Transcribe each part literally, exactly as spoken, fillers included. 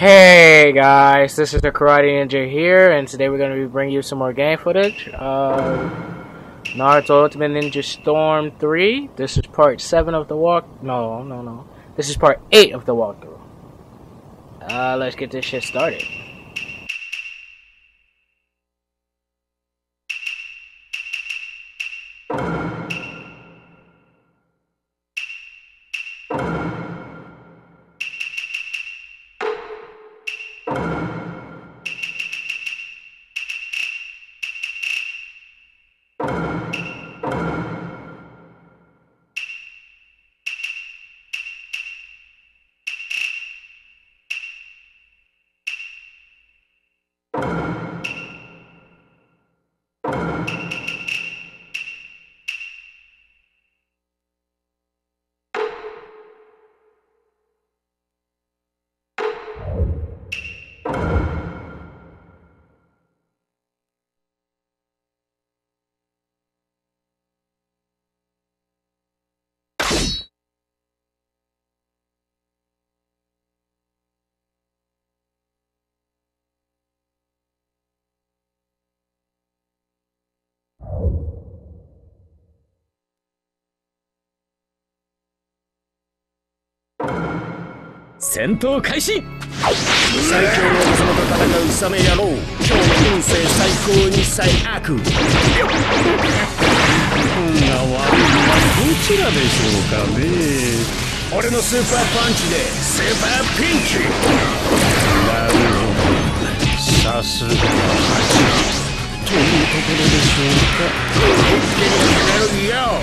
Hey guys, this is the Karate Ninja here, and today we're going to be bringing you some more game footage of Naruto Ultimate Ninja Storm three. This is part seven of the walk. No, no, no. This is part eight of the walkthrough. Uh, let's get this shit started. 戦闘開始。最強の王様と戦うサメ野郎、今日の運勢最高に最悪。運が悪いのはどちらでしょうかね。俺のスーパーパンチでスーパーピンチ。なるほど、さすがはハチというところでしょうか。一気に決めるよ。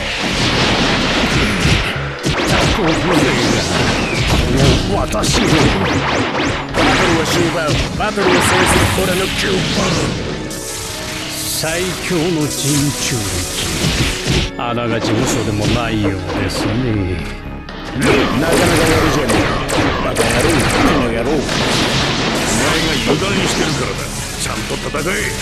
タコ船が私をバトルを終盤、バトルを制する俺のキューパー最強の人中力、あながち嘘でもないようですね。なかなかやるじゃねえバカ野郎、この野郎。お前が油断してるからだ。ちゃんと戦え。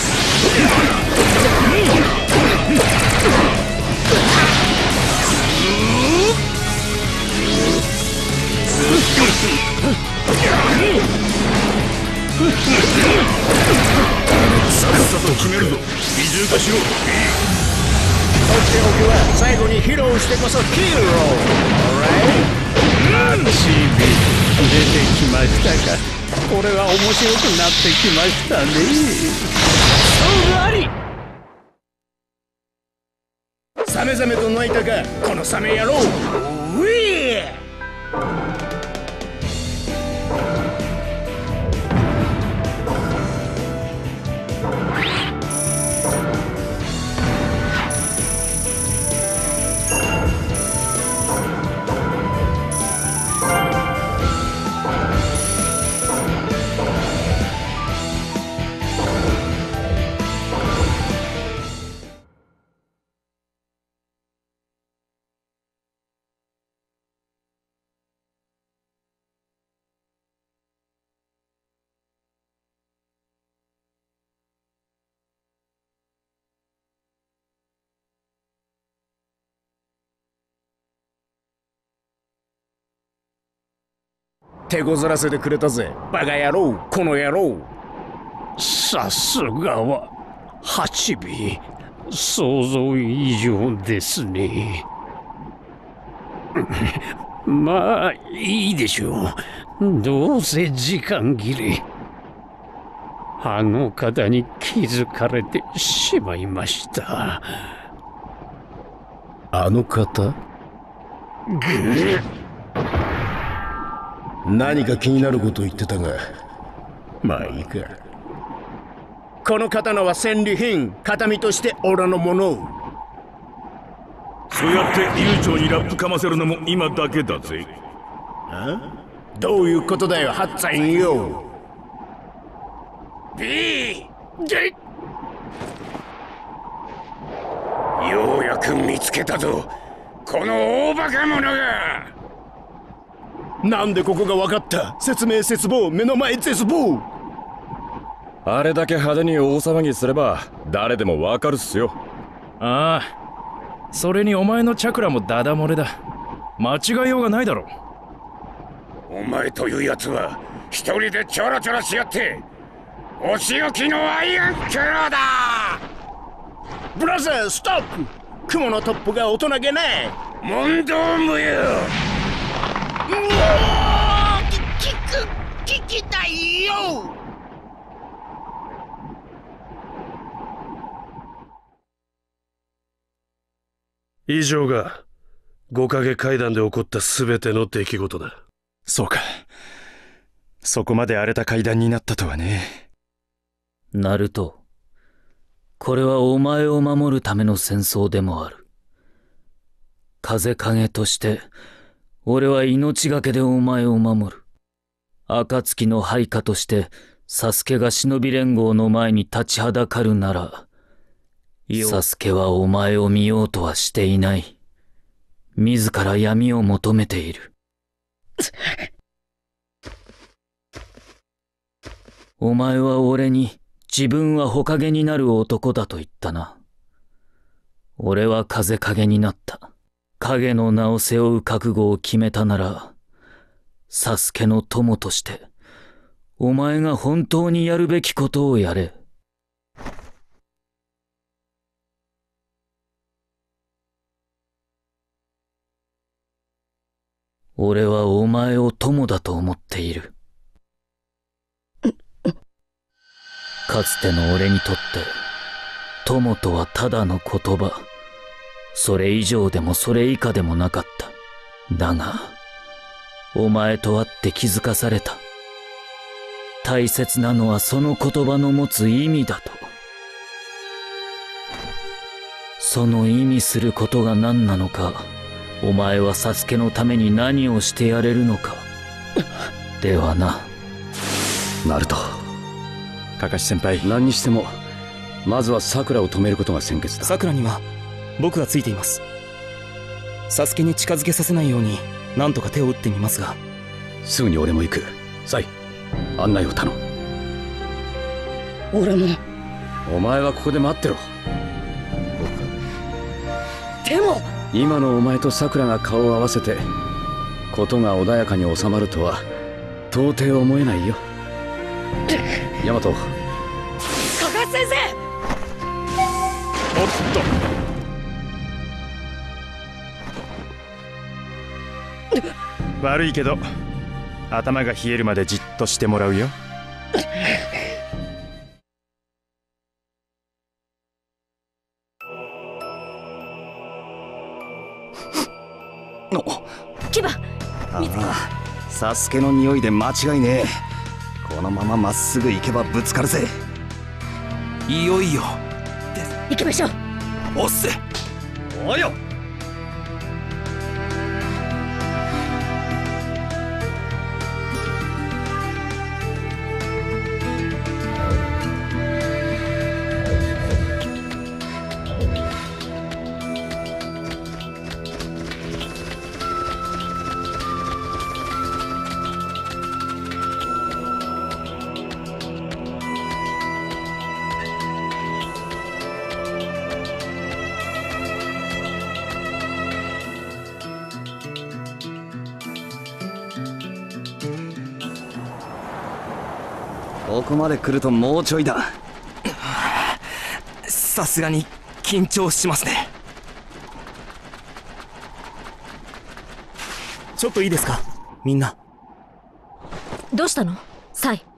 さっさと決めるぞ。二重化しろ。とっておきは最後に披露してこそヒーロー。アチビ出てきましたか。これは面白くなってきましたね。そうあり。サメザメと泣いたか、このサメ野郎。ウィー手こずらせてくれたぜ、バカ野郎、この野郎。さすがはハチビ、想像以上ですね。まあいいでしょう。どうせ時間切れ。あの方に気づかれてしまいました。あの方？何か気になることを言ってたが、まあいいか。この刀は戦利品、形見として俺のもの。 そうやって悠長にラップかませるのも今だけだぜ。 あ？どういうことだよ、ハッツァンよ。ビーゲッようやく見つけたぞ、この大バカ者が。なんでここが分かった？説明絶望、目の前絶望。 あれだけ派手に大騒ぎすれば誰でも分かるっすよ。 ああ、それにお前のチャクラもダダ漏れだ。間違いようがないだろ。 お前というやつは一人でちょろちょろしよって。お仕置きのアイアンクローだ。 ブラザーストップ。雲のトップが大人げない。 問答無用。うおー、き聞く聞きたいよ。 以上が五影階段で起こった全ての出来事だ。 そうか。そこまで荒れた階段になったとはね。 ナルト、これはお前を守るための戦争でもある。風影として俺は命がけでお前を守る。暁の配下としてサスケが忍び連合の前に立ちはだかるなら、サスケはお前を見ようとはしていない。自ら闇を求めている。お前は俺に自分は火影になる男だと言ったな。俺は風影になった。影の名を背負う覚悟を決めたなら、サスケの友として、お前が本当にやるべきことをやれ。俺はお前を友だと思っている。かつての俺にとって、友とはただの言葉。それ以上でもそれ以下でもなかった。だが、お前と会って気づかされた。大切なのはその言葉の持つ意味だと。その意味することが何なのか、お前はサスケのために何をしてやれるのか。ではな。 ナルト、 カカシ先輩、 何にしてもまずはサクラを止めることが先決だ。 サクラには僕がついています。サスケに近づけさせないように何とか手を打ってみますが。 すぐに俺も行く。サイ、案内を頼む。 俺も。 お前はここで待ってろ。 でも今のお前とサクラが顔を合わせてことが穏やかに収まるとは到底思えないよ。ヤマト、 カカシ先生。 おっと悪いけど頭が冷えるまでじっとしてもらうよ。 キバ、 ああ、サスケの匂いで間違いねえ。このまままっすぐ行けばぶつかるぜ。いよいよ行きましょう。 おっせ。およ。ここまで来るともうちょいだ。さすがに緊張しますね。ちょっといいですか、みんな。 どうしたの、サイ。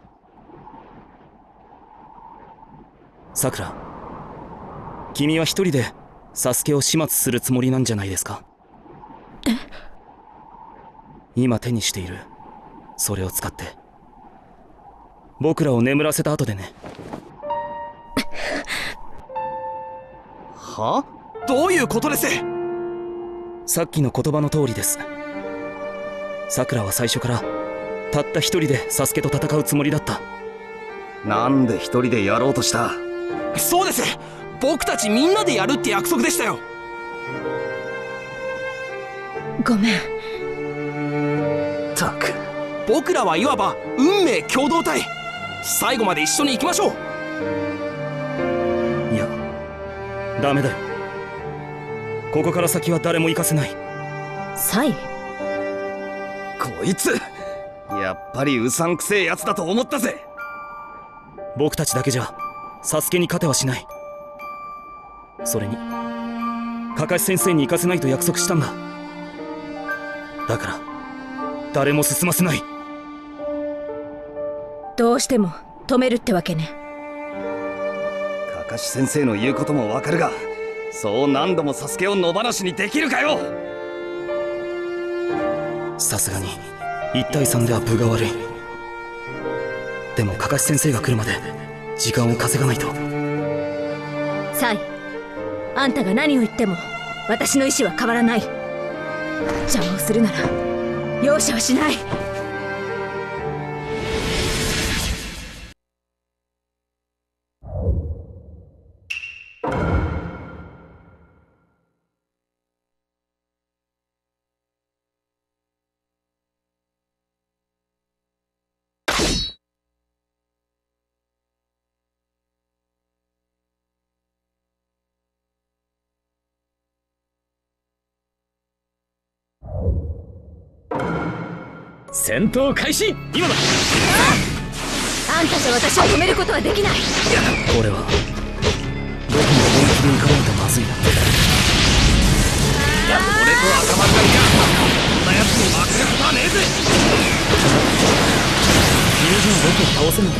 さくら、君は一人でサスケを始末するつもりなんじゃないですか。 え？ 今手にしているそれを使って僕らを眠らせた後でね。は？どういうことです？さっきの言葉の通りです。さくらは最初からたった一人でサスケと戦うつもりだった。なんで一人でやろうとした？そうです、僕たちみんなでやるって約束でしたよ。 ごめん。 ったく、僕らはいわば運命共同体。最後まで一緒に行きましょう。いや、ダメだよ。ここから先は誰も行かせない。 サイ？ こいつやっぱりうさんくせえやつだと思ったぜ。 僕たちだけじゃサスケに勝てはしない。それにカカシ先生に行かせないと約束したんだ。だから誰も進ませない。 どうしても止めるってわけね。 カカシ先生の言うこともわかるが、そう何度もサスケを野放しにできるかよ。 さすがにいちたいさんでは分が悪い。でもカカシ先生が来るまで時間を稼がないと。 サイ、あんたが何を言っても私の意志は変わらない。邪魔をするなら容赦はしない。 戦闘開始。今だ。 あんたじゃ私を止めることはできない。 俺は僕も本気で行かないとまずいな。 俺と赤丸がいやこんなやつに負けることはねえぜ。 友人は僕を倒せない。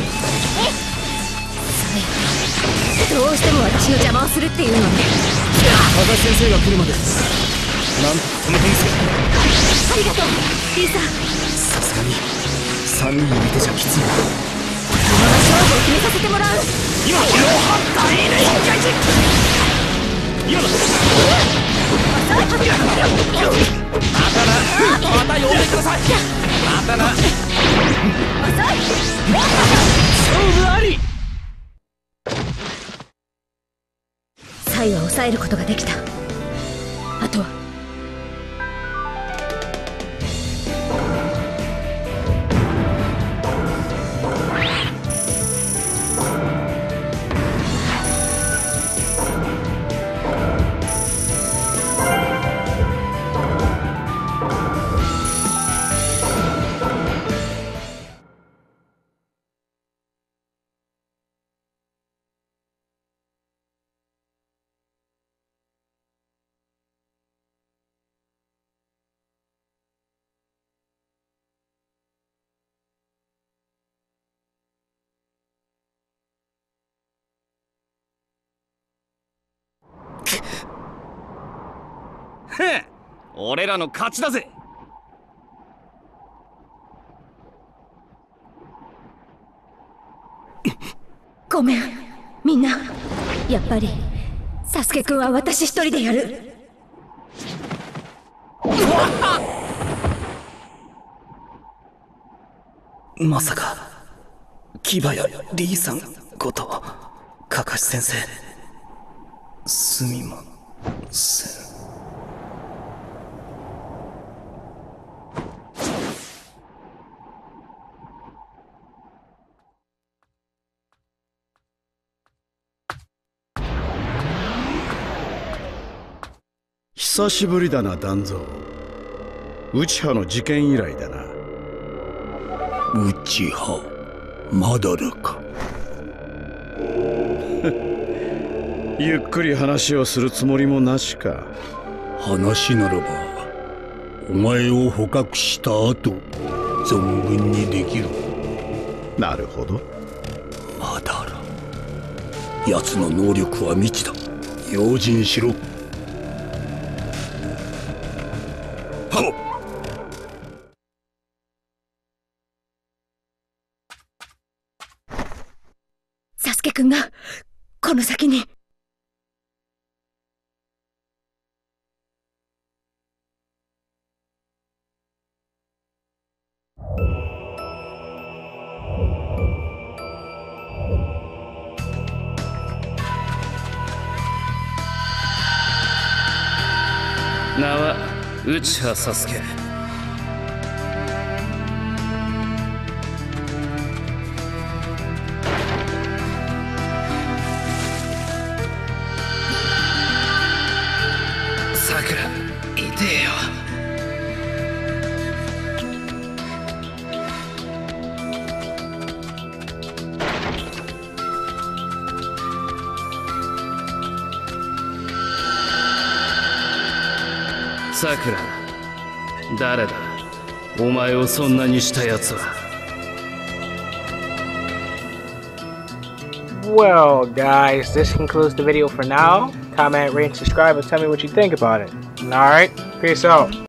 それどうしても私の邪魔をするっていうのね。 カカシ先生が来るまでなんとか止めてみせる。 ありがとうリーさん。 さすがにさんにんの手じゃきついな。 この勝負を決めさせてもらう。 今だ。 大連開始。 今だ。 またな。また呼んでください。またな。 勝負あり。サイは抑えることができた。あとはへん、俺らの勝ちだぜ。 ごめんみんな。やっぱりサスケくんは私一人でやる。 まさかキバやリーさんことカカシ先生、すみません。 久しぶりだな団蔵。内派の事件以来だな。 内派まだだか。 ゆっくり話をするつもりもなしか。 話ならばお前を捕獲した後存分にできる。 なるほど。 まだら奴の能力は未知だ。用心しろ。 サスケくんがこの先に。 名は内葉サスケ。さくら痛えよ。 さくら、誰だお前をそんなにしたやつは。 Well, guys, this concludes the video for now. Comment, rate, and subscribe, and tell me what you think about it. Alright, peace out.